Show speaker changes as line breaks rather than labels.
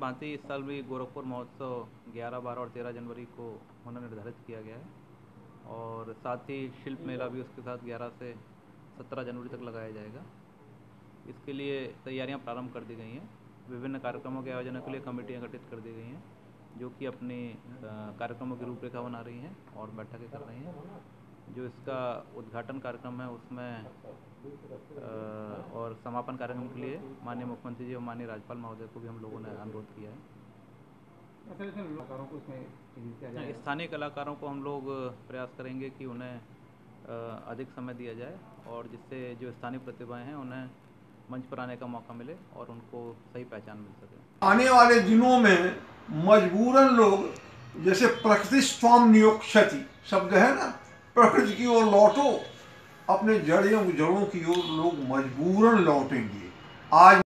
भांति इस साल भी गोरखपुर महोत्सव 11, 12 और 13 जनवरी को होना निर्धारित किया गया है और साथ ही शिल्प मेला भी उसके साथ 11 से 17 जनवरी तक लगाया जाएगा। इसके लिए तैयारियां प्रारंभ कर दी गई हैं। विभिन्न कार्यक्रमों के आयोजन के लिए कमेटियां गठित कर दी गई हैं जो कि अपनी कार्यक्रमों की रूपरेखा बना रही हैं और बैठकें कर रही हैं। जो इसका उद्घाटन कार्यक्रम है उसमें और समापन कार्यक्रम के लिए माननीय मुख्यमंत्री जी और माननीय राज्यपाल महोदय को भी हम लोगों ने अनुरोध किया है।
कलाकारों को इसमें किया जाए,
स्थानीय कलाकारों को हम लोग प्रयास करेंगे कि उन्हें अधिक समय दिया जाए और जिससे जो स्थानीय प्रतिभाएं हैं उन्हें मंच पर आने का मौका मिले और उनको सही पहचान मिल सके।
आने वाले दिनों में मजबूरन लोग जैसे प्रकृति स्वाम नियोक्षति शब्द है ना, प्रकृति की ओर लौटो, अपने जड़ों की ओर लोग मजबूरन लौटेंगे। आज